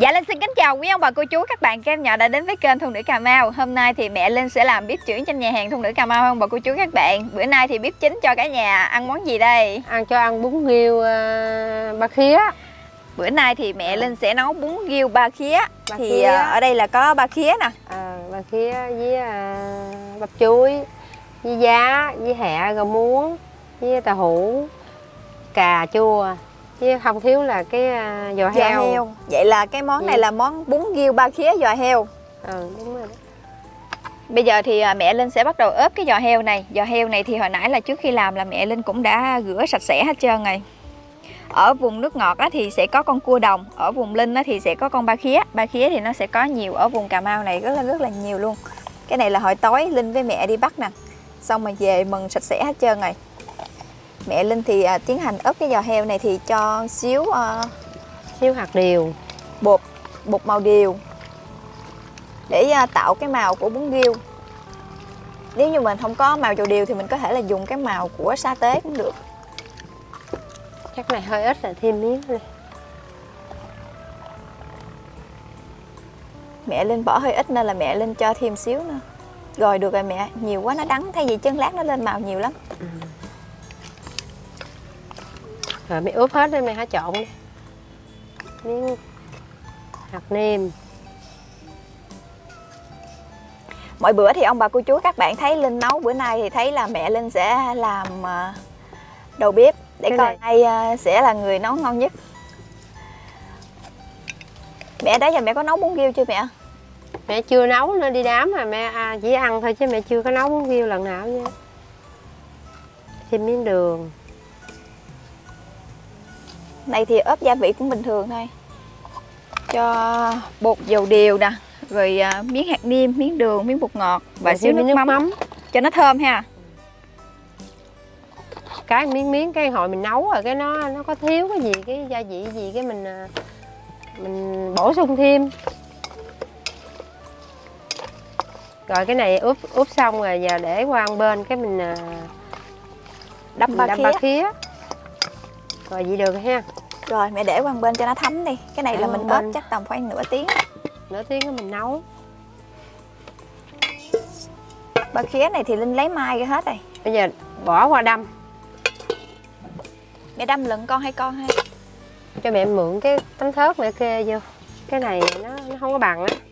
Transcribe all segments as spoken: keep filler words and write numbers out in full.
Dạ Linh xin kính chào quý ông bà cô chú các bạn các em nhỏ đã đến với kênh Thu Nữ Cà Mau. Hôm nay thì mẹ Linh sẽ làm bếp trưởng trong nhà hàng Thu Nữ Cà Mau ông bà cô chú các bạn. Bữa nay thì bếp chính cho cả nhà ăn món gì đây? Ăn cho ăn bún riêu uh, ba khía. Bữa nay thì mẹ Linh sẽ nấu bún riêu ba khía. Ba thì khía. ở đây là có ba khía nè. À, ba khía với uh, bắp chuối, với giá, với hẹ rau muống, với tàu hũ, cà chua, với không thiếu là cái uh, giò heo. Giò heo. Vậy là cái món này Ừ. là món bún riêu ba khía giò heo. Ừ, đúng rồi đó. Bây giờ thì mẹ Linh sẽ bắt đầu ướp cái giò heo này. Giò heo này thì hồi nãy là trước khi làm là mẹ Linh cũng đã rửa sạch sẽ hết trơn rồi. Ở vùng nước ngọt á, thì sẽ có con cua đồng. Ở vùng Linh á, thì sẽ có con ba khía. Ba khía thì nó sẽ có nhiều ở vùng Cà Mau này rất là rất là nhiều luôn. Cái này là hồi tối Linh với mẹ đi bắt nè. Xong rồi về mần sạch sẽ hết trơn rồi. Mẹ Linh thì à, tiến hành ướp cái giò heo này thì cho xíu à, Xíu hạt điều, bột bột màu điều để à, tạo cái màu của bún riêu. Nếu như mình không có màu dầu điều thì mình có thể là dùng cái màu của sa tế cũng được. chắc này hơi ít là thêm miếng này. Mẹ Linh bỏ hơi ít nên là mẹ Linh cho thêm xíu nữa. Rồi được rồi mẹ, nhiều quá nó đắng, thay vì chân lát nó lên màu nhiều lắm. Ừ. Rồi mày ướp hết đi, mày hả trộn đi. Miếng hạt nêm. Mọi bữa thì ông bà cô chú các bạn thấy Linh nấu, bữa nay thì thấy là mẹ Linh sẽ làm à, đầu bếp để Cái coi này. ai à, sẽ là người nấu ngon nhất. Mẹ đó giờ mẹ có nấu bún riêu chưa mẹ? Mẹ chưa nấu nữa, đi đám mà mẹ à, chỉ ăn thôi chứ mẹ chưa có nấu bún riêu lần nào nha. Thêm miếng đường. Này thì ướp gia vị cũng bình thường thôi. Cho bột dầu điều nè, rồi à, miếng hạt nêm, miếng đường, miếng bột ngọt và Rồi xíu thêm nước, nước mắm, mắm. cho nó thơm ha. Cái miếng miếng cái hồi mình nấu rồi cái nó nó có thiếu cái gì, cái gia vị gì cái mình à, mình bổ sung thêm. Rồi cái này ướp ướp xong rồi giờ để qua một bên cái mình à, Đắp mình ba đâm khía. ba khía. Rồi vậy được rồi ha. Rồi mẹ để qua một bên cho nó thấm đi. Cái này Để là qua mình một ướp bên. chắc tầm khoảng nửa tiếng. Nửa tiếng cái mình nấu. Ba khía này thì Linh lấy mai ra hết rồi. Bây giờ bỏ qua đâm. Mẹ đâm lận con hay con hay? Cho mẹ mượn cái tấm thớt mẹ kê vô. Cái này nó, nó không có bằng á.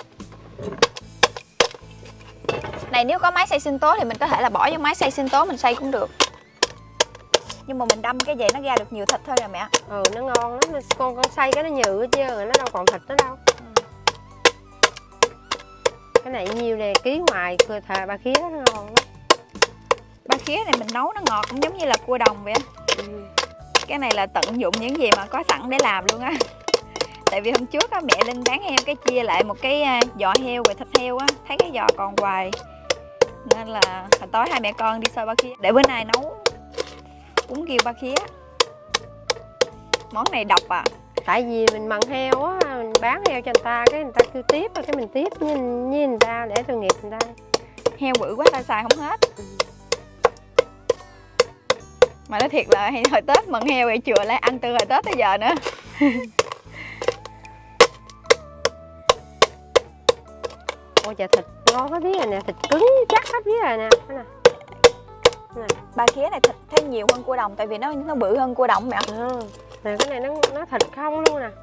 Này nếu có máy xay sinh tố thì mình có thể là bỏ vô máy xay sinh tố mình xay cũng được. Nhưng mà mình đâm cái vậy nó ra được nhiều thịt thôi nè mẹ. Ừ, nó ngon lắm. Con con xay cái nó nhừ hết chứ rồi nó đâu còn thịt nữa đâu. Ừ. Cái này nhiêu nè, ký ngoài cơ thà ba khía nó ngon lắm. Ba khía này mình nấu nó ngọt cũng giống như là cua đồng vậy á. Ừ. Cái này là tận dụng những gì mà có sẵn để làm luôn á. Tại vì hôm trước á, mẹ Linh bán heo cái chia lại một cái à, giò heo rồi thịt heo á, thấy cái giò còn hoài. Nên là hồi tối hai mẹ con đi xôi ba khía để bữa nay nấu bún riêu ba khía. Món này độc à. Tại vì mình mần heo á, mình bán heo cho người ta, cái người ta kêu tiếp rồi cái mình tiếp với, với người ta để tội nghiệp người ta. Heo bự quá ta xài không hết. Mà nói thiệt là hồi Tết mần heo vậy chừa lại ăn từ hồi Tết tới giờ nữa. Ôi trời, thịt ngon hết biết rồi nè, thịt cứng chắc hết biết rồi nè. Cái này. Cái này. Ba khía này thịt thêm nhiều hơn cua đồng tại vì nó nó bự hơn cua đồng mẹ. À, nè cái này nó nó thịt không luôn nè.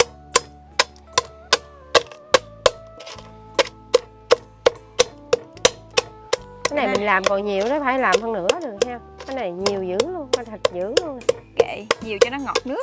Cái này mình làm còn nhiều đó, phải làm hơn nữa được ha. Cái này nhiều dữ luôn, cái thịt dữ luôn. Kệ, nhiều cho nó ngọt nước.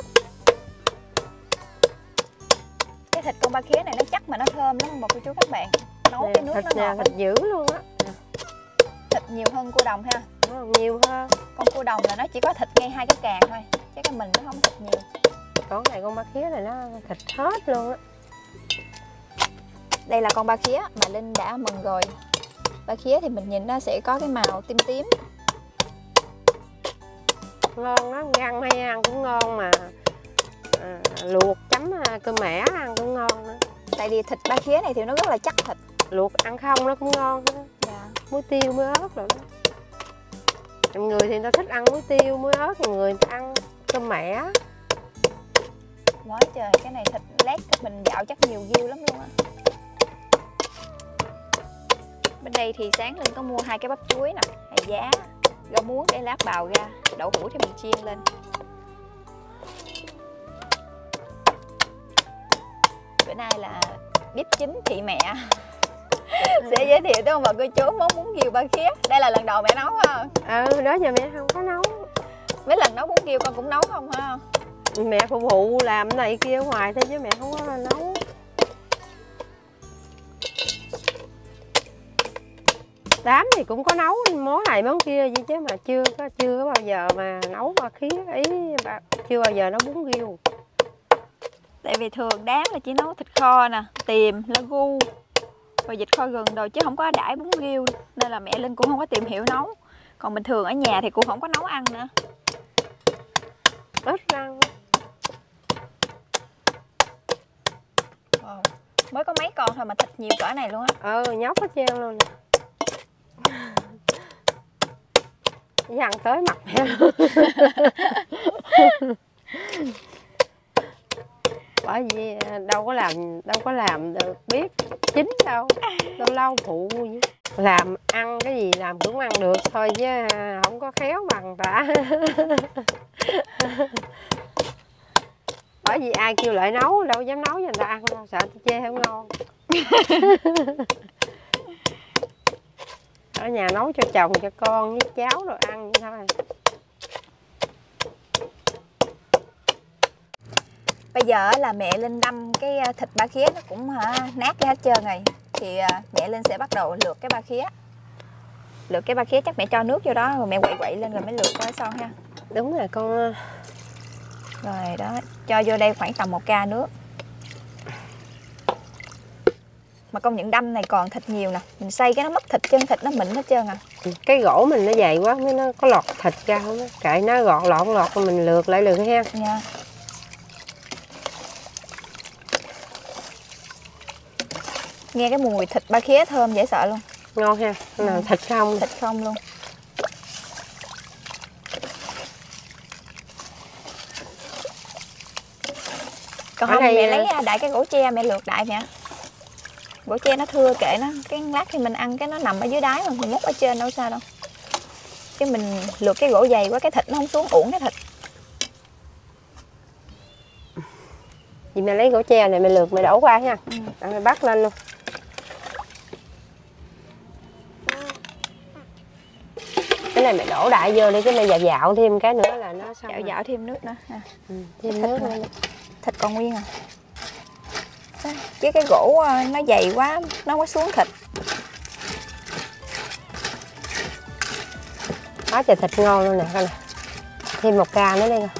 Cái thịt con ba khía này nó chắc mà nó thơm lắm bà cô chú các bạn. Nấu Nè, cái nước thịt nó nè, ngọt lắm. thịt dữ luôn á. Thịt nhiều hơn cua đồng ha. Nó nhiều hơn. Con cua đồng là nó chỉ có thịt ngay hai cái càng thôi, chứ cái mình nó không thịt nhiều. Còn này con ba khía này nó thịt hết luôn á. Đây là con ba khía mà Linh đã mần rồi. Ba khía thì mình nhìn nó sẽ có cái màu tím tím. Ngon lắm, rang hay ăn cũng ngon mà à, luộc chấm cơm mẻ ăn cũng ngon nữa. Tại vì thịt ba khía này thì nó rất là chắc thịt. Luộc ăn không nó cũng ngon đó. Dạ. Muối tiêu, muối ớt rồi đó. Người thì người ta thích ăn muối tiêu, muối ớt, người ta ăn cơm mẻ. quá trời, cái này thịt lát mình dạo chắc nhiều ghiêu lắm luôn á. Bên đây thì sáng Linh có mua hai cái bắp chuối nè, hay giá, rau muống để lát bào ra, đậu hũ thì mình chiên lên. Bữa nay là bếp chính chị mẹ sẽ giới thiệu tới ông bà cô chú món bún riêu ba khía. Đây là lần đầu mẹ nấu không? Ừ, đó giờ mẹ không có nấu. Mấy lần nấu bún riêu con cũng nấu không hả? Mẹ phục vụ làm cái này kia ở ngoài thôi chứ mẹ không có nấu. Đám thì cũng có nấu món này món kia vậy chứ mà chưa có chưa có bao giờ mà nấu ba khía ý, chưa bao giờ nấu bún riêu. Tại vì thường đám là chỉ nấu thịt kho nè, tiềm, lá gu, rồi vịt kho gừng rồi chứ không có đãi bún riêu, nên là mẹ Linh cũng không có tìm hiểu nấu. Còn bình thường ở nhà thì cũng không có nấu ăn nữa. Ít ăn. Wow. Mới có mấy con thôi mà thịt nhiều cỡ này luôn á. Ừ, nhóc hết trơn luôn nè. Dằn tới mặt mẹ luôn. Bởi vì đâu có làm đâu có làm được biết chính đâu, lâu lâu phụ vậy. Làm ăn cái gì làm cũng ăn được thôi chứ không có khéo bằng ta. Bởi vì ai kêu lại nấu đâu dám nấu cho người ta ăn đâu, sợ chê không ngon. Ở nhà nấu cho chồng cho con với cháu rồi ăn vậy thôi. Bây giờ là mẹ Linh đâm cái thịt ba khía nó cũng hả, nát ra hết trơn rồi. Thì mẹ Linh sẽ bắt đầu lượt cái ba khía. Lượt cái ba khía chắc mẹ cho nước vô đó rồi mẹ quậy quậy lên rồi mới lượt cái son ha. Đúng rồi con. Rồi đó, cho vô đây khoảng tầm một ca nước. Mà công nhận đâm này còn thịt nhiều nè, mình xay cái nó mất thịt, chân thịt nó mịn hết trơn à. Cái gỗ mình nó dày quá mới nó có lọt thịt ra không á, kệ nó gọt lọt lọt rồi mình lượt lại lượt ha. Nha. Nghe cái mùi thịt ba khía thơm dễ sợ luôn. Ngon ha, nào ừ. Thịt không? Thịt không luôn. Còn không mẹ lấy đại cái gỗ tre mẹ lượt đại mẹ. Gỗ tre nó thưa kệ nó, cái lát khi mình ăn cái nó nằm ở dưới đáy mà mình múc ở trên đâu sao đâu. Chứ mình lượt cái gỗ dày quá cái thịt nó không xuống uổng cái thịt. Vậy mẹ lấy gỗ tre này mẹ lượt mẹ đổ qua nha. Ừ. Mẹ bắt lên luôn. Cái này mẹ đổ đại vô đi, cái này dạo dạo thêm cái nữa là nó xong. Dạo dạo thêm nước nữa ha. Ừ, thêm nước nữa. Thịt còn nguyên à. Chứ cái gỗ nó dày quá nó không có xuống thịt. Quá trời thịt ngon luôn nè coi nè. Thêm một ca nữa đi coi.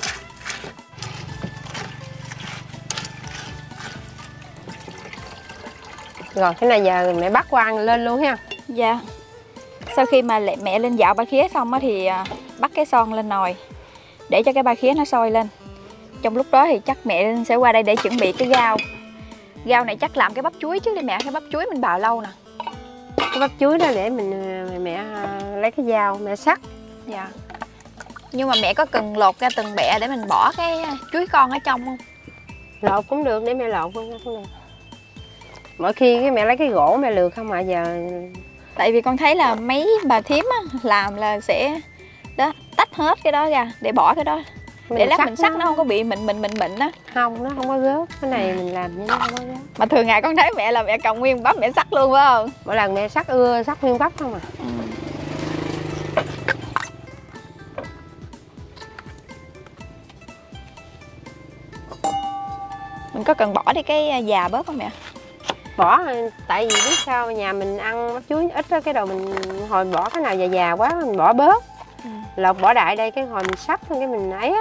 Rồi cái này giờ mẹ bắt qua lên luôn ha. Dạ. Sau khi mà mẹ lên dạo ba khía xong á thì bắt cái son lên nồi để cho cái ba khía nó sôi lên. Trong lúc đó thì chắc mẹ Linh sẽ qua đây để chuẩn bị cái rau. Rau này chắc làm cái bắp chuối trước đi mẹ, cái bắp chuối mình bào lâu nè. Cái bắp chuối đó để mình mẹ, mẹ lấy cái dao mẹ sắc. Dạ. Nhưng mà mẹ có cần lột ra từng bẹ để mình bỏ cái chuối con ở trong không? Lột cũng được, để mẹ lột cũng được. Mỗi khi cái mẹ lấy cái gỗ mẹ lượt không mà giờ. Tại vì con thấy là mấy bà thím á, làm là sẽ đó tách hết cái đó ra để bỏ cái đó. Để mình lát mình sắc nó... nó không có bị mịn mịn mịn mịn á. Không, nó không có gớt. Cái này mình làm như nó không có gớt. Mà thường ngày con thấy mẹ là mẹ cầm nguyên bắp mẹ sắc luôn phải không? Mỗi lần mẹ sắc ưa sắc nguyên bắp không à. Ừ. Mình có cần bỏ đi cái già bớt không mẹ? Bỏ, tại vì biết sao nhà mình ăn bắp chuối ít đó, cái đầu mình hồi bỏ cái nào già già quá mình bỏ bớt. Ừ. Lột bỏ đại đây cái hồi mình sắp thôi cái mình ấy á.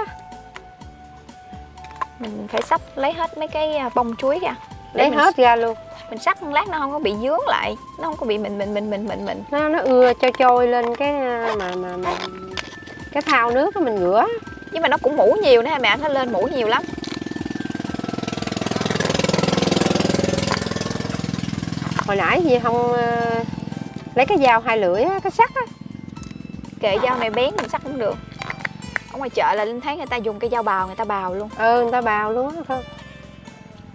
Mình phải sắp lấy hết mấy cái bông chuối ra. Lấy hết mình... ra luôn. Mình sắc lát nó không có bị dướng lại, nó không có bị mịn mịn mịn mịn mịn mịn. Nó nó ưa cho trôi lên cái mà mà mà cái thau nước đó mình rửa. Nhưng mà nó cũng mũ nhiều nữa mẹ, nó lên mũ nhiều lắm. Hồi nãy gì không uh, lấy cái dao hai lưỡi á, cái sắt á. Kệ dao này bén mình sắc cũng được. Ở ngoài chợ là Linh thấy người ta dùng cái dao bào người ta bào luôn. Ừ, người ta bào luôn á không.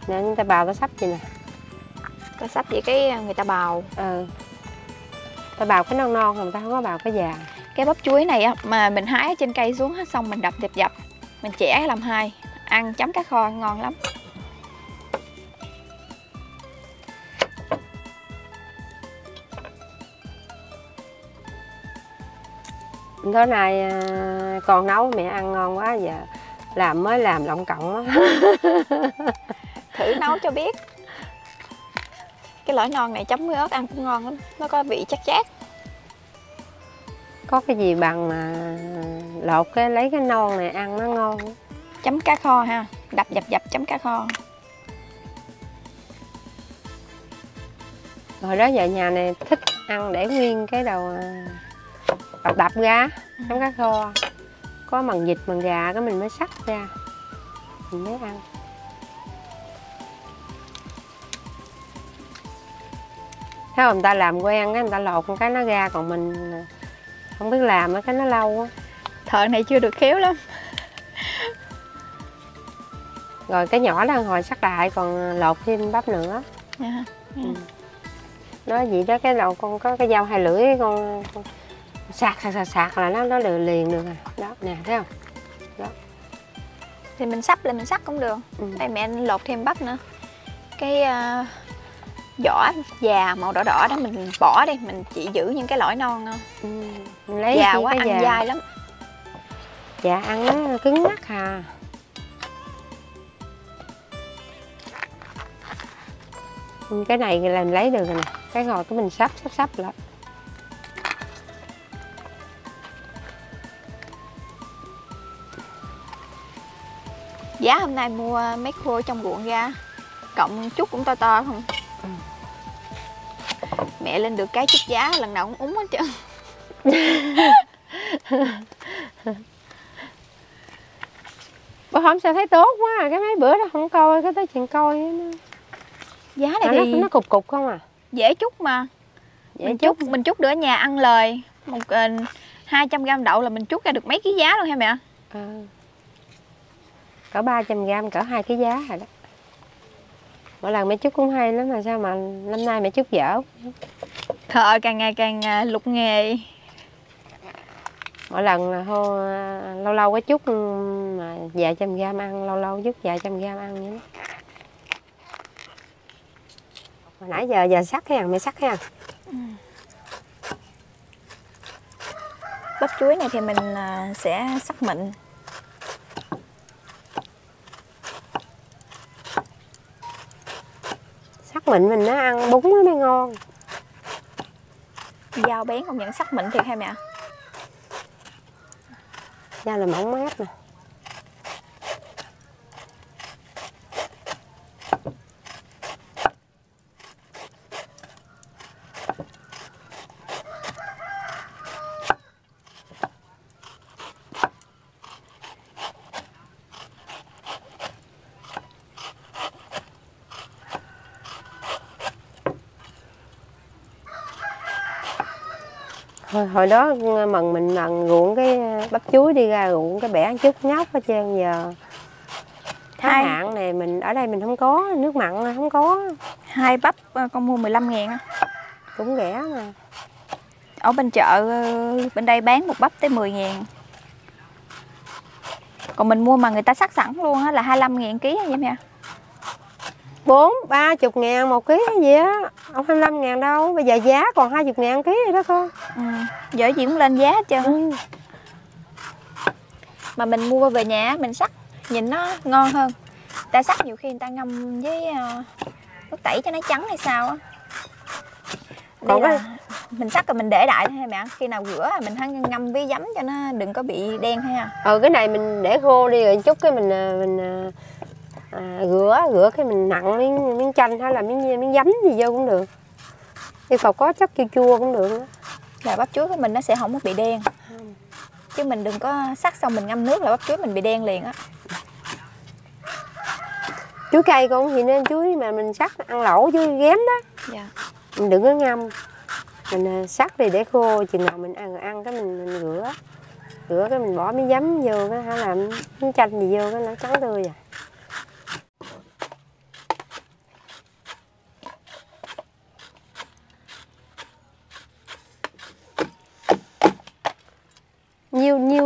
Nè người ta bào ta sắp vậy nè. Ta sắp vậy cái người ta bào. Ừ. Ta bào cái non non, người ta không có bào cái già. Cái bắp chuối này á, mà mình hái ở trên cây xuống xong mình đập dập dập, mình chẻ làm hai, ăn chấm cá kho ngon lắm. Tối nay con nấu mẹ ăn ngon quá, giờ làm mới làm lộng cộng á. Thử nấu cho biết. Cái lõi non này chấm với ớt ăn cũng ngon lắm, nó có vị chát chát. Có cái gì bằng mà lột cái lấy cái non này ăn nó ngon. Chấm cá kho ha, đập dập dập chấm cá kho. Hồi đó giờ nhà này thích ăn để nguyên cái đầu đập đập ra chấm cá kho. Có mần vịt mần gà cái mình mới xắt ra mình mới ăn. Thấy không, người ta làm quen cái người ta lột một cái nó ra, còn mình không biết làm cái nó lâu á. Thợ này chưa được khéo lắm. Rồi cái nhỏ đó hồi sắc đại còn lột thêm bắp nữa. Yeah. Yeah. Ừ. Đó vậy đó, cái đầu con có cái dao hai lưỡi, con, con sạc sạc sạc sạc là nó nó liền liền được à. Đó nè, thấy không? Đó. Thì mình sắp lên mình sắc cũng được. Ừ. Đây mẹ lột thêm bắp nữa. Cái uh, vỏ già màu đỏ đỏ đó mình bỏ đi, mình chỉ giữ những cái lõi non thôi. Ừ. Mình lấy già quá, cái ăn già. dai lắm. Dạ ăn nó cứng ngắc hà. Cái này là mình lấy được rồi nè. Cái ngồi cái mình sắp sắp sắp lại. Giá hôm nay mua mấy khô trong ruộng ra, cộng chút cũng to to không. Ừ. Mẹ lên được cái chút giá lần nào cũng úng hết trơn. Bữa hôm sao thấy tốt quá à. Cái mấy bữa đó không coi, cái tới chuyện coi nó... Giá này nó, thì nó cục cục không à. dễ chút mà. Dễ Mình chút. chút mình chút ở nhà ăn lời một uh, hai trăm gam đậu là mình chút ra được mấy ký giá luôn ha mẹ. À. Cỡ ba trăm gam, cỡ hai ký giá rồi đó. Mỗi lần mẹ chút cũng hay lắm, mà sao mà năm nay mẹ chút dở. Thợ càng ngày càng lục nghề. Mỗi lần là hô, lâu lâu có chút mà vài trăm gam ăn, lâu lâu chút vài trăm gam ăn vậy đó. Hồi nãy giờ giờ sắc ha, mẹ sắc ha. Ừ. Bắp chuối này thì mình sẽ sắc mịn. Sắc mịn mình nó ăn bún nó mới ngon. Dao bén không nhận sắc mịn thiệt hay mẹ? Dao là mỏng mát nè. Hồi, hồi đó mần mình mần ruộng cái bắp chuối đi ra ruộng cái bẻ chút nhóc hết trơn. Giờ tháng hạn này mình ở đây mình không có nước mặn, không có. Hai bắp con mua mười lăm ngàn á. Cũng rẻ mà. Ở bên chợ bên đây bán một bắp tới mười ngàn. Còn mình mua mà người ta sắc sẵn luôn á là hai mươi lăm ngàn ký vậy mẹ. Bốn, ba chục ngàn một ký hay gì á. Không hai mươi lăm ngàn đâu. Bây giờ giá còn hai mươi ngàn ký rồi đó con. Ừ. Giờ gì cũng lên giá hết trơn. Ừ. Mà mình mua về nhà mình sắc nhìn nó ngon hơn. Ta sắc nhiều khi người ta ngâm với uh, nước tẩy cho nó trắng hay sao á. Còn là mình sắc rồi mình để đại thôi mẹ. Khi nào rửa mình hãy ngâm với giấm cho nó đừng có bị đen ha. Ừ, cái này mình để khô đi rồi chút cái mình mình à, rửa rửa cái mình nặn miếng miếng chanh hay là miếng miếng giấm gì vô cũng được. Yêu cầu có chất chua chua cũng được đó. Là bắp chuối của mình nó sẽ không có bị đen. Không. Chứ mình đừng có sắc xong mình ngâm nước là bắp chuối mình bị đen liền á. Chuối cây con thì nên chuối mà mình sắc ăn lẩu chuối ghém đó. Dạ. Mình đừng có ngâm. Mình sắc đi để khô, chừng nào mình ăn ăn cái mình, mình rửa. Rửa cái mình bỏ miếng giấm vô cái hay là miếng chanh gì vô cái nó trắng tươi à.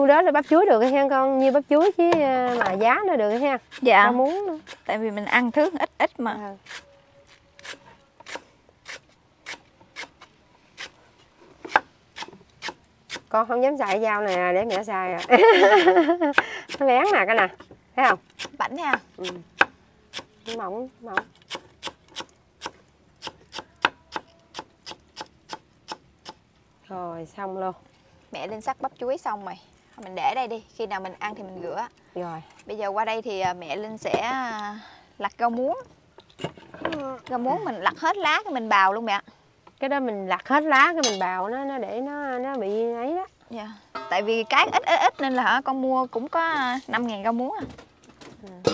nhiêu đó là bắp chuối được ha con, nhiêu bắp chuối chứ mà giá nó được ha. Dạ. Rau muống nữa. Tại vì mình ăn thứ ít ít mà. À. Con không dám xài dao nè, để mẹ xài à. Nó bén nè cái nè, thấy không? Bảnh nha. Ừ. Mỏng, mỏng. Rồi xong luôn. Mẹ Linh sắc bắp chuối xong rồi. Mình để đây đi, khi nào mình ăn thì mình rửa. Rồi. Bây giờ qua đây thì mẹ Linh sẽ lặt rau muống. Rau muống mình lặt hết lá cái mình bào luôn mẹ. Cái đó mình lặt hết lá cái mình bào nó nó để nó nó bị ấy đó. Dạ. Tại vì cái ít ít ít nên là hả con mua cũng có năm ngàn rau muống à. Ừ.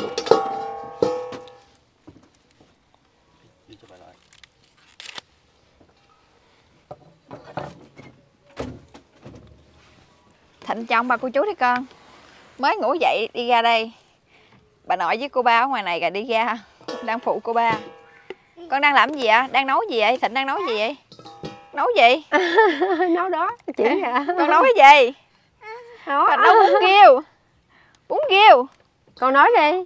Thịnh chồng bà cô chú đi con. Mới ngủ dậy đi ra đây. Bà nội với cô ba ở ngoài này rồi đi ra. Đang phụ cô ba. Con đang làm gì vậy? Đang nấu gì vậy? Thịnh đang nấu gì vậy? Nấu gì? Nấu đó chị hả? Con nấu cái gì? Nấu, con nấu bún riêu. Bún riêu. Con nói đi.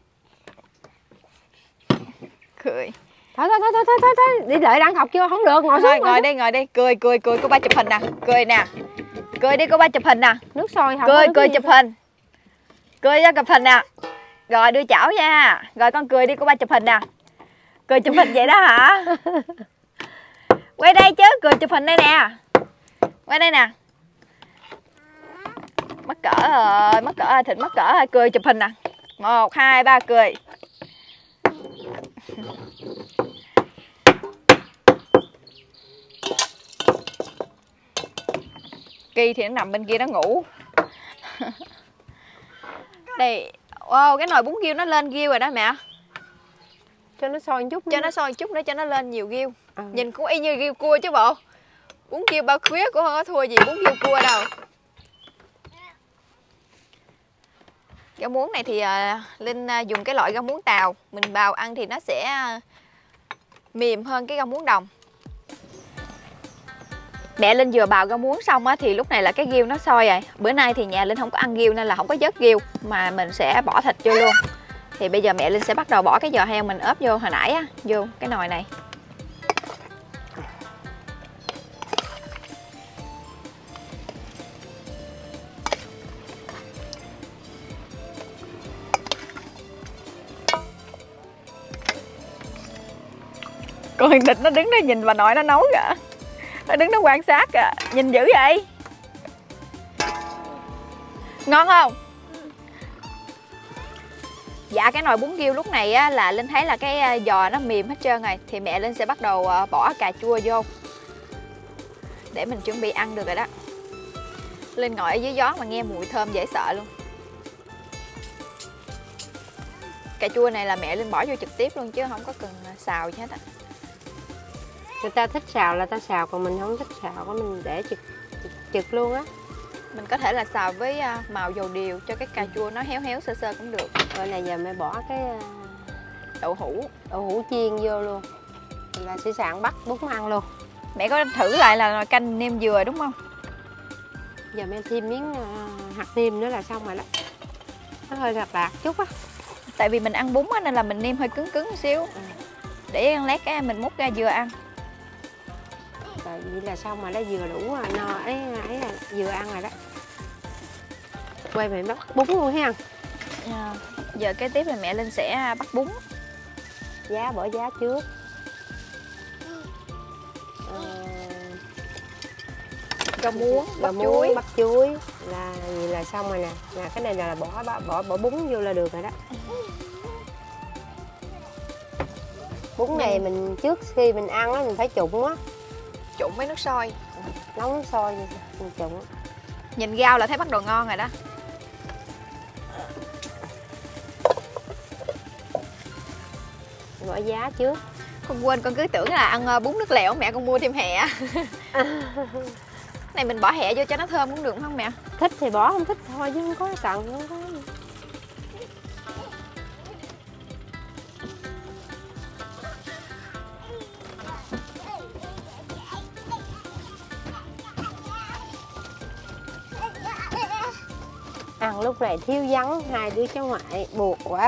Cười. Thôi thôi thôi thôi thôi thôi, đi lại đang học chưa? Không được, ngồi thôi xuống. Ngồi đi, ngồi đi. Cười cười cười cô ba chụp hình nè. Cười nè. Cười đi cô ba chụp hình nè. Nước sôi không? Cười cười chụp hình. Cười ra chụp hình nè. Rồi đưa chảo nha. Rồi con cười đi cô ba chụp hình nè. Cười chụp hình vậy đó hả? Quay đây chứ, cười chụp hình đây nè. Quay đây nè. Mắc cỡ rồi, mắc cỡ rồi, Thịnh mắc cỡ rồi, cười chụp hình nè. Một, hai, ba, cười. Kỳ thì nó nằm bên kia nó ngủ. Đây, wow, cái nồi bún riêu nó lên riêu rồi đó mẹ. Cho nó sôi một chút. Cho nó sôi một chút nữa cho nó lên nhiều riêu. À. Nhìn cũng y như riêu cua chứ bộ. Bún riêu bao khuyết cũng không có thua gì bún riêu cua đâu. Rau muống này thì uh, Linh uh, dùng cái loại rau muống tàu. Mình bào ăn thì nó sẽ uh, mềm hơn cái rau muống đồng. Mẹ Linh vừa bào rau muống xong á, thì lúc này là cái riêu nó sôi rồi. Bữa nay thì nhà Linh không có ăn riêu nên là không có vớt riêu, mà mình sẽ bỏ thịt vô luôn. Thì bây giờ mẹ Linh sẽ bắt đầu bỏ cái giò heo mình ướp vô hồi nãy á, vô cái nồi này. Con Địch nó đứng đó nhìn bà nội nó nấu kìa. Nó đứng đó quan sát kìa. Nhìn dữ vậy. Ngon không? Dạ cái nồi bún riêu lúc này á, là Linh thấy là cái giò nó mềm hết trơn rồi. Thì mẹ Linh sẽ bắt đầu bỏ cà chua vô để mình chuẩn bị ăn được rồi đó. Linh ngồi ở dưới gió mà nghe mùi thơm dễ sợ luôn. Cà chua này là mẹ Linh bỏ vô trực tiếp luôn chứ không có cần xào gì hết á. Người ta thích xào là ta xào, còn mình không thích xào, mình để trực trực, trực luôn á. Mình có thể là xào với màu dầu điều cho cái cà chua nó héo héo sơ sơ cũng được. Rồi này giờ mẹ bỏ cái đậu hũ đậu hũ chiên vô luôn là sẽ sẵn bắt bún ăn luôn. Mẹ có thử lại là nồi canh nêm dừa đúng không? Giờ mẹ thêm miếng hạt nêm nữa là xong rồi đó. Nó hơi lạc lạc chút á. Tại vì mình ăn bún á, nên là mình nêm hơi cứng cứng một xíu. Ừ. Để lát cái mình múc ra dừa ăn. Rồi vậy là xong rồi đó, vừa đủ rồi, no ấy ấy là vừa ăn rồi đó. Quay mẹ bắt bún luôn ha. À, giờ kế tiếp là mẹ Linh sẽ bắt bún. Giá bỏ giá trước. À, rau muống, rau bắp chuối, bắp chuối là vậy là xong rồi nè. Là cái này là bỏ bỏ bỏ bún vô là được rồi đó. Bún này mình trước khi mình ăn á mình phải trụng á. Trụng với nước sôi. Nấu nước sôi mình trụng. Nhìn rau là thấy bắt đầu ngon rồi đó. Bỏ giá trước. Con quên, con cứ tưởng là ăn bún nước lèo mẹ con mua thêm hẹ. Này mình bỏ hẹ vô cho nó thơm cũng được không mẹ? Thích thì bỏ, không thích thôi chứ không có cần, không có. Thằng lúc này thiếu vắng hai đứa cháu ngoại, buồn quá.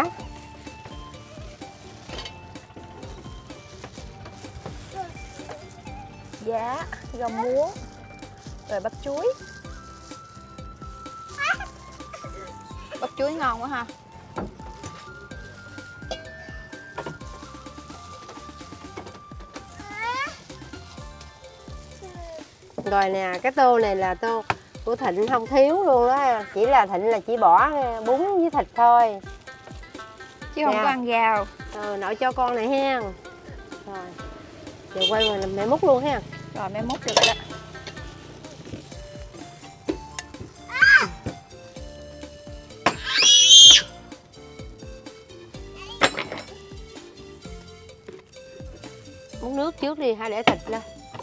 Giá, rau muống, rồi bắp chuối. Bắp chuối ngon quá ha. Rồi nè, cái tô này là tô của Thịnh không thiếu luôn đó. Chỉ là Thịnh là chỉ bỏ bún với thịt thôi, chứ không nè. có ăn rau. Ừ, nội cho con này hen. Rồi, giờ quay rồi mẹ múc luôn ha. Rồi mẹ múc được rồi đó. Múc nước trước đi, hay để thịt lên.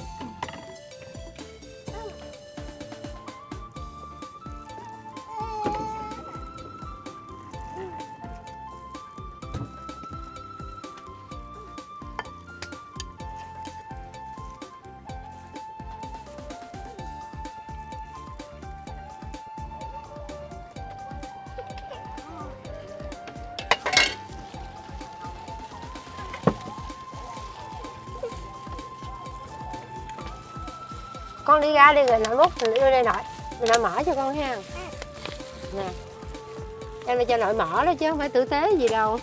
Con đi ra đi rồi nội múc, rồi đưa đây nội. Rồi nội mở cho con ha. Nè. Em là cho nội mở đó chứ không phải tử tế gì đâu.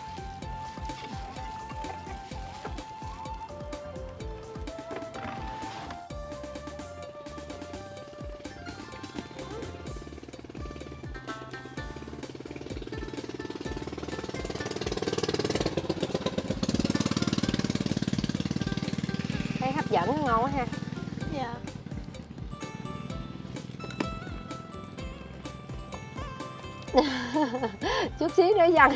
Thấy hấp dẫn, ngon quá ha. Dạ. Chút xíu nữa dần.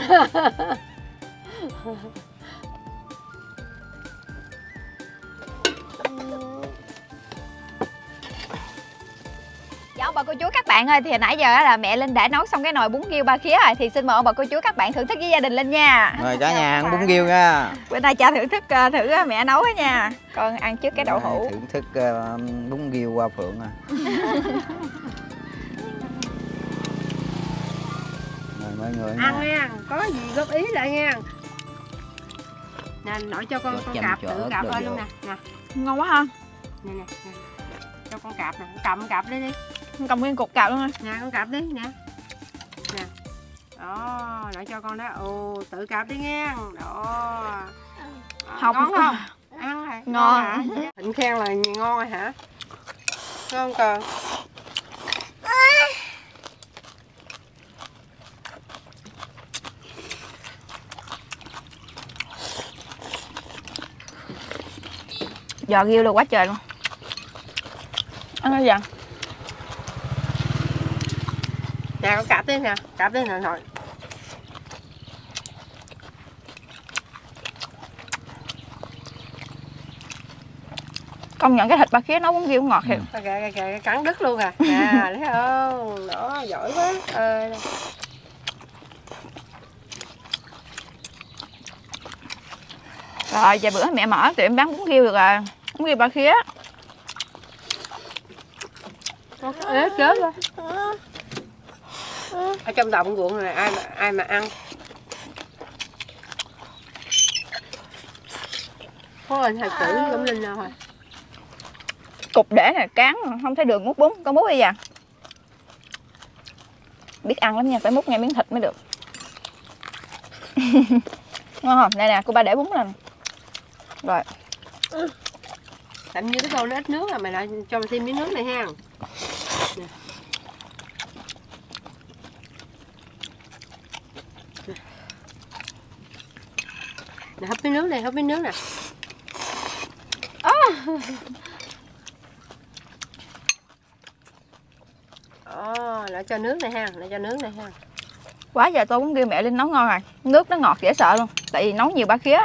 Dạ ông bà cô chú các bạn ơi, thì hồi nãy giờ là mẹ Linh đã nấu xong cái nồi bún riêu ba khía rồi. Thì xin mời ông bà cô chú các bạn thưởng thức với gia đình Linh nha. Mời cả nhà ăn bún riêu nha. Bữa nay cha thưởng thức uh, thử uh, mẹ nấu á nha. Con ăn trước cái đậu hũ. Thưởng thức uh, bún riêu qua Phượng à. Mời mọi người Ăn nha, có gì góp ý lại nha. Nè, nội cho con Cho con chanh, cạp cho tự ớt cạp đồ thôi vô. luôn nè. Nè, Ngon quá ha. nè nè, nè. Cho con cạp nè, cầm cạp đi đi. Cầm nguyên cục cạp luôn ha. Nè con cạp đi nè. Nè. Đó, nội cho con đó. Ồ, tự cạp đi nghe. Đó. Đó, Học ngon không? Ăn rồi. Ngon. hả? Thịnh khen là ngon rồi hả? Ngon còn. Giò riêu luôn quá trời luôn. Ăn cái gì vậy? Nè con cạp đi nè, cạp đi nè nội. Công nhận cái thịt ba khía nấu bún riêu ngọt thiệt. Kìa kìa kìa, cắn đứt luôn à. Nè, thấy không? Đó, giỏi quá. Ờ. Rồi giờ bữa mẹ mở tiệm bán bún riêu được rồi. Bún riêu ba khía. Ế chết rồi. Ở trong đồng ruộng này ai mà ai mà ăn. Có hình thầy tử Cẩm Linh nào rồi. Cục để này cán không thấy đường múc bún. Con múc đi vậy. Biết ăn lắm nha, phải múc ngay miếng thịt mới được. Ngon không? Đây nè, cô ba để bún lên. Rồi. Tạm như cái tô nó ít nước là mày lại cho mày thêm miếng nước này ha. Nè. Nè, hấp miếng nước này, hấp miếng nước nè. Ồ, lại cho nước này ha, lại cho nước này ha. Quá giờ tô bún riêu mẹ Linh nấu ngon rồi. Nước nó ngọt dễ sợ luôn. Tại vì nấu nhiều ba khía.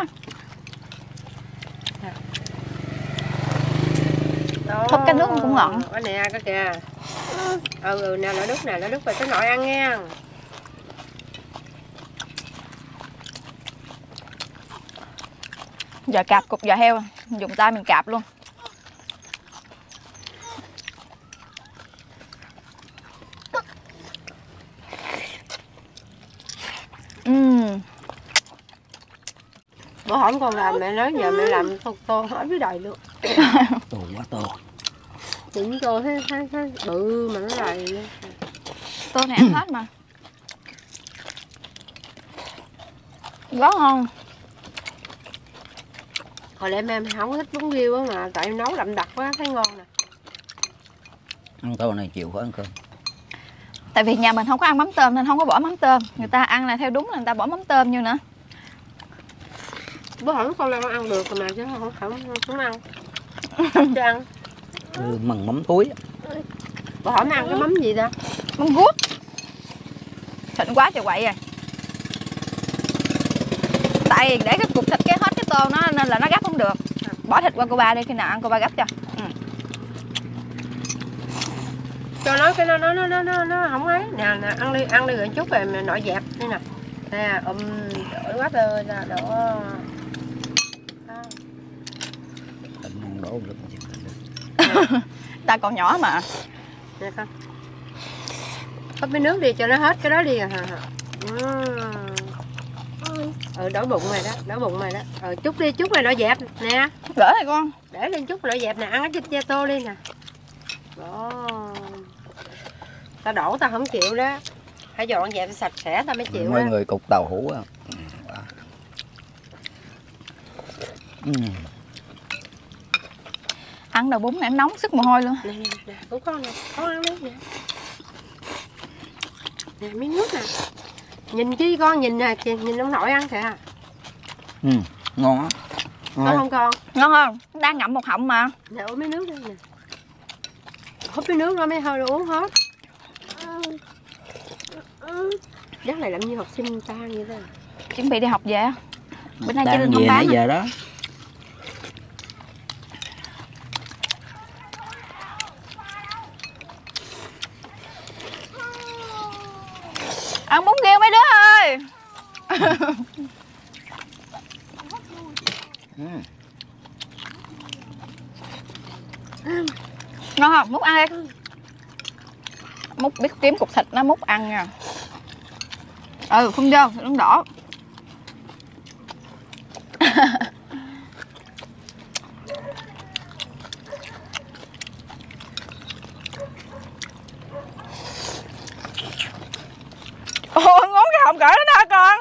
Húp cái nước cũng ngọt. Cái nè, cái kìa. Ừ, ừ nè, loại nước nè, loại nước về tới nội ăn nha. Giờ cạp cục giò heo, dùng tay mình cạp luôn. Bữa hổm con làm mẹ nói giờ mẹ làm tô, tô hết với đời luôn. Tô quá tô. Chính tô thấy, thấy, thấy bự mà nó đầy luôn. Tô này ăn hết mà. Rất ngon. Hồi nãy em không thích bún riêu á mà tại em nấu đậm đặc quá thấy ngon nè. Ăn tô này chịu phải ăn cơm. Tại vì nhà mình không có ăn mắm tôm nên không có bỏ mắm tôm. Người ta ăn là theo đúng là người ta bỏ mắm tôm vô nữa. Bữa hổm con đang ăn được mà chứ không không không ăn. Không cho ăn. Ừ, mần mắm túi. Bữa hổm ăn cái mắm gì ta? Mắm guốc. Thịnh quá trời quậy rồi. Tại vì để cái cục thịt cái hết cái tô nó nên là nó gấp không được. Bỏ thịt qua cô ba đi, khi nào ăn cô ba gấp cho. Ừ. Cho nó cái nó nó nó nó nó, nó không ấy nè, nè ăn đi ăn đi rồi chút về mẹ nội dẹp đây nè. Nè um đổ quá tơi ra đổ. Thịnh ăn đổ được. Ta còn nhỏ mà. Nè con. Hấp với nước đi cho nó hết cái đó đi à. Ừ đổ bụng mày đó, đổ bụng mày đó. Ừ chút đi, chút này nội dẹp nè. Gỡ này con. Để lên chút nội dẹp nè, ăn cái chích tô đi nè. Đó. Ta đổ ta không chịu đó. Phải dọn dẹp sạch sẽ ta mới chịu. Mấy đó. người cục tàu hũ á. Ừ. Ăn đầu bún này nóng sức mồ hôi luôn. Nè nè nè, của con nè, con ăn đi nè. Nè miếng nước nè. Nhìn chi con, nhìn nè, nhìn ông nội ăn kìa. Ừ, ngon á. Ngon không con? Ngon không? Đang ngậm một họng mà. Nè uống miếng nước đi nè. Húp cái nước đó mới hơi uống hết. Chắc này làm như học sinh ta vậy đó. Chuẩn bị đi học về. Bữa nay Đang Chi Linh không về bán nãy hả? giờ đó. Ăn bún riêu mấy đứa ơi. Ừ. Ngon không? Múc ăn đi. Múc biết kiếm cục thịt nó múc ăn nha. Ừ, phun vô, nó đỏ. Ôi, ngốn cái họng cỡ đó nè con.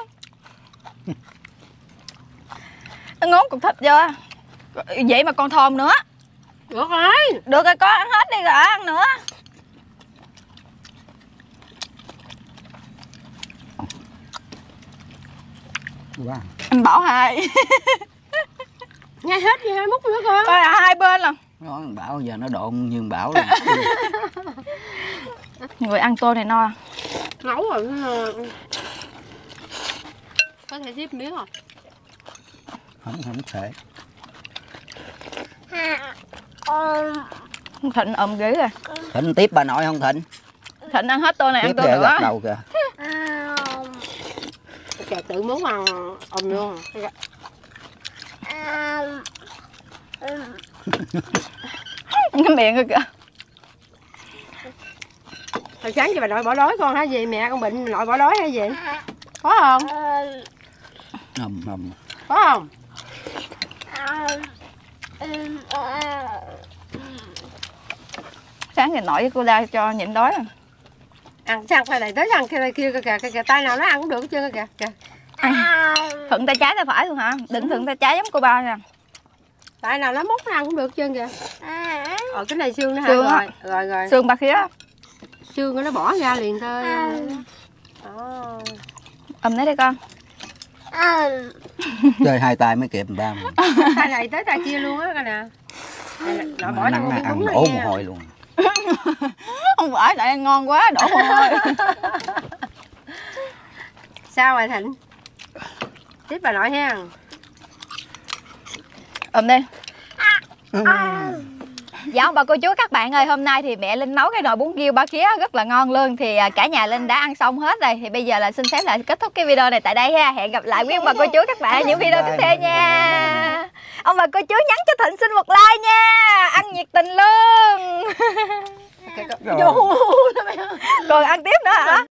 Nó ngốn cục thịt vô. Vậy mà còn thòm nữa. Được rồi. Được rồi con, ăn hết đi rồi ăn nữa. Wow. Anh Bảo hai. Ngay hết đi hai múc nữa con. Coi là hai bên là. Nói thằng Bảo giờ nó độn như thằng Bảo rồi. Người ăn tô này no. Nấu rồi. Có thể tiếp miếng không? Không, không thể. Thịnh ôm ghế rồi. Thịnh tiếp bà nội không Thịnh? Thịnh ăn hết tô này, Tiếp ăn tô kìa, nữa. gật đầu kìa. Kìa tự muốn ăn ôm luôn. Cái miệng rồi kìa. Hồi sáng cho bà nội bỏ đói con hả gì? Mẹ con bệnh nội bỏ đói hay gì? Có không? Hầm hầm. Có không? Sáng thì nội với cô la cho nhịn đói rồi. Ăn sang tay này tới ăn kia kia kìa, kìa, kìa, tay nào nó ăn cũng được chưa kìa kìa. Thuận tay trái tay phải luôn hả? Đừng thuận tay trái giống cô ba nè. Tay nào nó múc nó ăn cũng được chưa kìa. Ờ cái này xương nữa hả? Xương Rồi, á. rồi rồi. Xương ba khía. Xương của nó bỏ ra liền thôi. Đó. Ôm lấy đây con. Chơi hai tay mới kịp ba mình. Tay này tới tay kia luôn á coi nè. Nội bỏ vô Nắng miếng ăn bún này đổ nha. mồ hôi luôn. Không phải, tại ăn ngon quá, đổ mồ hôi. Sao rồi Thịnh? Tiếp bà nội ha. Ôm đi. Dạ bà cô chú các bạn ơi, hôm nay thì mẹ Linh nấu cái nồi bún riêu ba khía rất là ngon luôn. Thì cả nhà Linh đã ăn xong hết rồi. Thì bây giờ là xin phép lại kết thúc cái video này tại đây ha. Hẹn gặp lại quý ông bà cô chú các bạn ở những video tiếp theo nha. Ông bà cô chú nhắn cho Thịnh xin một like nha. Ăn nhiệt tình luôn. Còn ăn tiếp nữa hả?